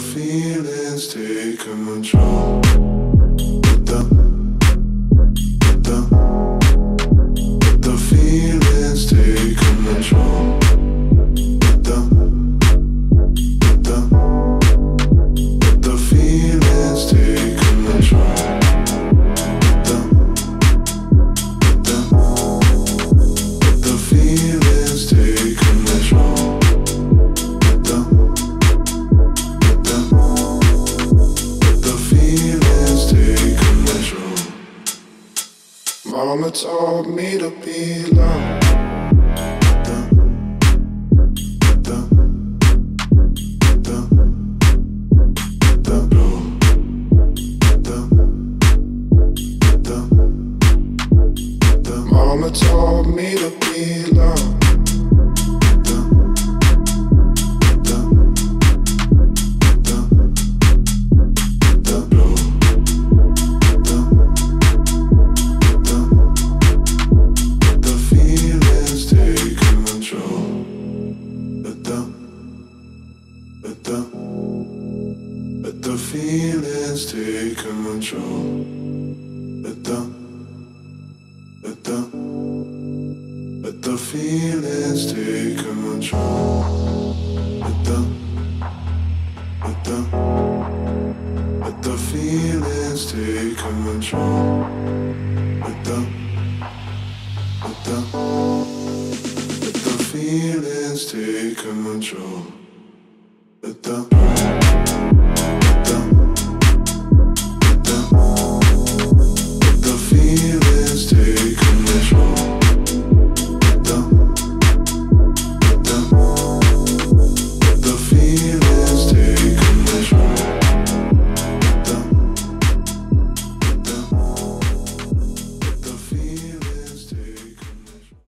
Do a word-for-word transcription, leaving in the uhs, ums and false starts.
feelings take control. Let the, let the, let the feelings take control. Let the, let the, let the feelings take control. Let the, let the, let the feelings take control. Let the, let the, let the feelings take control. Mama taught me to be loved. Let the, let the, let the, let the go. Let the, let the, let the. Mama taught me to be loved. Let the, let the, let the, let the go. Let the, let the, let the feelings take control. Let the, let the, let the feelings take control. Let the, let the, let the feelings take control. Let the, let the, let the feelings take control.